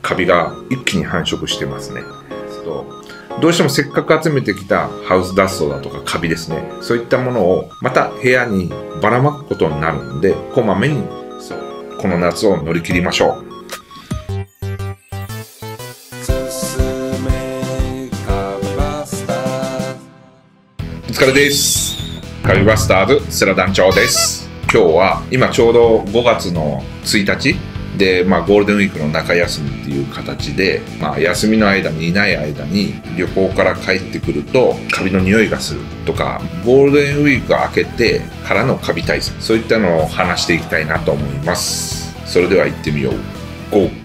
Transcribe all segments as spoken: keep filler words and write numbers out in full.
カビが一気に繁殖してますね。どうしてもせっかく集めてきたハウスダストだとかカビですね、そういったものをまた部屋にばらまくことになるんで、こまめにそうこの夏を乗り切りましょう。お疲れです。カビバスターズ世良団長です。今日は今ちょうどごがつのついたちで、まあ、ゴールデンウィークの中休みっていう形で、まあ、休みの間にいない間に旅行から帰ってくるとカビの匂いがするとか、ゴールデンウィーク明けてからのカビ対策、そういったのを話していきたいなと思います。それでは行ってみよう。ゴー。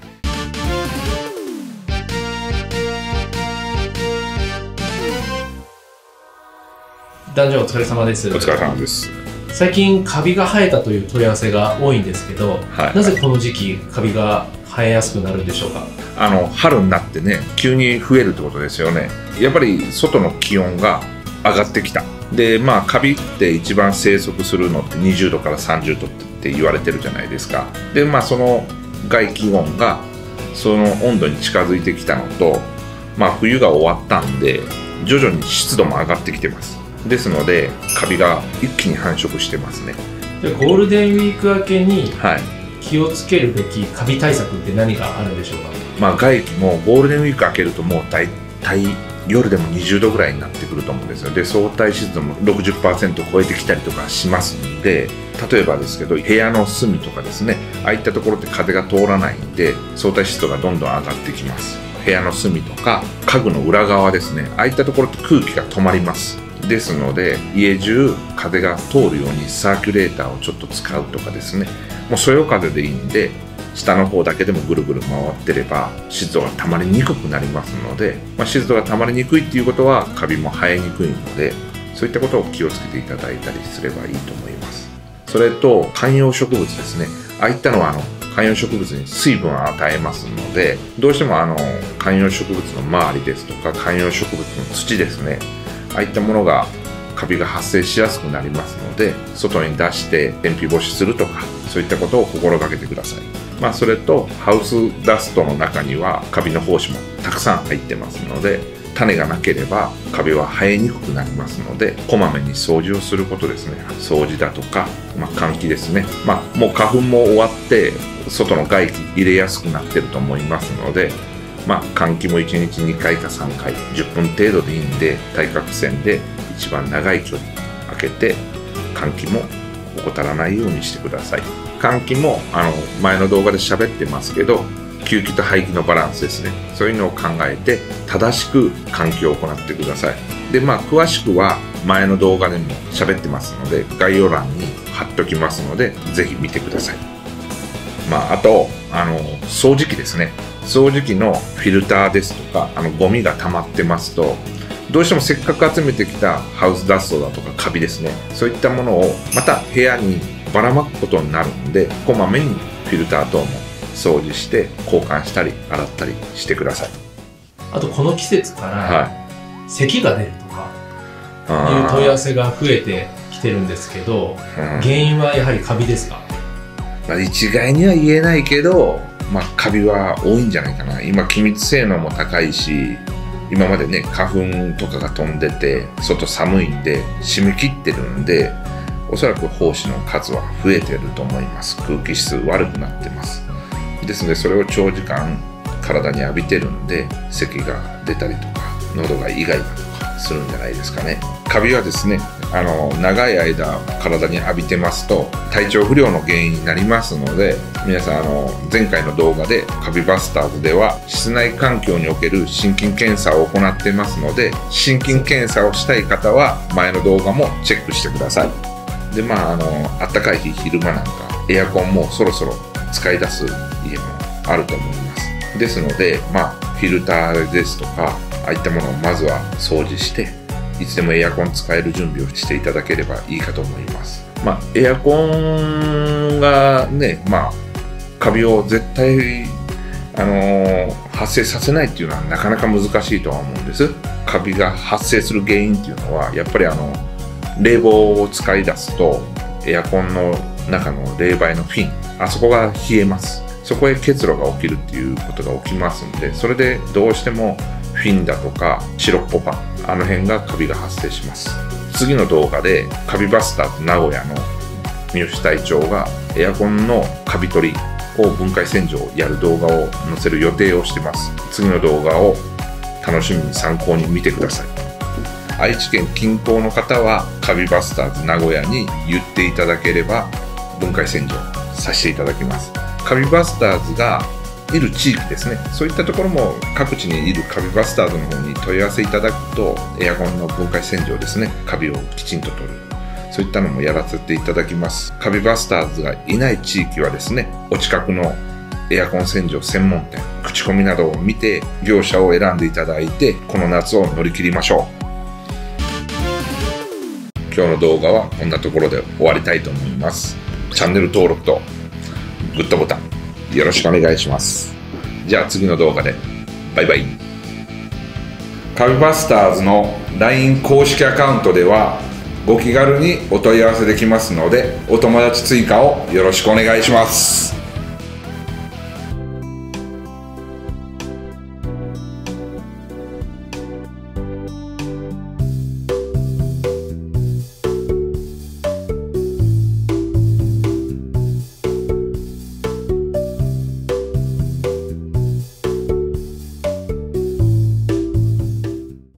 団長お疲れ様です。 お疲れ様です。 最近カビが生えたという問い合わせが多いんですけど、はい、なぜこの時期カビが生えやすくなるんでしょうか。 あの春になってね、急に増えるってことですよね。やっぱり外の気温が上がってきた。でまあカビって一番生息するのってにじゅうどからさんじゅうどって言われてるじゃないですか。でまあその外気温がその温度に近づいてきたのと、まあ冬が終わったんで徐々に湿度も上がってきてます。ですのでカビが一気に繁殖してますね。 でゴールデンウィーク明けに気をつけるべきカビ対策って何があるんでしょうか。 まあ外気もゴールデンウィーク明けるともう大体夜でもにじゅうどぐらいになってくると思うんですよ。で相対湿度も ろくじゅっパーセント 超えてきたりとかしますんで、例えばですけど部屋の隅とかですね、ああいったところって風が通らないんで相対湿度がどんどん上がってきます。部屋の隅とか家具の裏側ですね、ああいったところって空気が止まります。ですので家中風が通るようにサーキュレーターをちょっと使うとかですね、もうそよ風でいいんで下の方だけでもぐるぐる回ってれば湿度が溜まりにくくなりますので、まあ、湿度が溜まりにくいっていうことはカビも生えにくいので、そういったことを気をつけていただいたりすればいいと思います。それと観葉植物ですね、ああいったのはあの観葉植物に水分を与えますので、どうしてもあの観葉植物の周りですとか観葉植物の土ですね、ああいったものがカビが発生しやすくなりますので、外に出して天日干しするとか、そういったことを心がけてください。まあそれとハウスダストの中にはカビの胞子もたくさん入ってますので、種がなければカビは生えにくくなりますので、こまめに掃除をすることですね。掃除だとか、まあ、換気ですね。まあもう花粉も終わって外の外気入れやすくなってると思いますので、まあ、換気もいちにちにかいかさんかい、じゅっぷん程度でいいんで、対角線で一番長い距離空けて、換気も怠らないようにしてください。換気もあの前の動画で喋ってますけど、吸気と排気のバランスですね。そういうのを考えて正しく換気を行ってください。で、まあ詳しくは前の動画でも喋ってますので、概要欄に貼っときますので、ぜひ見てください。まああとあの掃除機ですね。掃除機のフィルターですとか、あのゴミが溜まってますと、どうしてもせっかく集めてきたハウスダストだとかカビですね、そういったものをまた部屋にばらまくことになるんで、こまめにフィルター等も掃除して交換したり洗ったりしてください。 あとこの季節から、はい、咳が出るとかいう問い合わせが増えてきてるんですけど、うん、原因はやはりカビですか。 まあ、一概には言えないけど、まあ、カビは多いんじゃないかな。今気密性能も高いし、今までね花粉とかが飛んでて外寒いんで締め切ってるんで、おそらく胞子の数は増えてると思います。空気質悪くなってます。ですのでそれを長時間体に浴びてるんで、咳が出たりとか喉がイガイガとかするんじゃないですかね。カビはですね、あの長い間体に浴びてますと体調不良の原因になりますので、皆さんあの前回の動画でカビバスターズでは室内環境における心筋検査を行ってますので、心筋検査をしたい方は前の動画もチェックしてください。でまああの暖かい日昼間なんかエアコンもそろそろ使い出す家もあると思います。ですのでまあフィルターですとかああいったものをまずは掃除して、いつでもエアコン使える準備をしていただければいいかと思います。まあエアコンがね、まあカビを絶対あのー、発生させないっていうのはなかなか難しいとは思うんです。カビが発生する原因っていうのはやっぱりあの冷房を使い出すとエアコンの中の冷媒のフィン、あそこが冷えます。 そこへ結露が起きるっていうことが起きますんで、それでどうしてもフィンだとか白っぽパン、あの辺がカビが発生します。次の動画でカビバスターズ名古屋の三好隊長がエアコンのカビ取りを分解洗浄をやる動画を載せる予定をしてます。次の動画を楽しみに参考に見てください。愛知県近郊の方はカビバスターズ名古屋に言っていただければ分解洗浄させていただきます。カビバスターズがいる地域ですね、そういったところも各地にいるカビバスターズの方に問い合わせいただくと、エアコンの分解洗浄ですね、カビをきちんと取る、そういったのもやらせていただきます。カビバスターズがいない地域はですね、お近くのエアコン洗浄専門店、口コミなどを見て業者を選んでいただいて、この夏を乗り切りましょう。今日の動画はこんなところで終わりたいと思います。チャンネル登録とグッドボタンよろしくお願いします。じゃあ次の動画でバイバイ。カビバスターズの ライン 公式アカウントではご気軽にお問い合わせできますので、お友達追加をよろしくお願いします。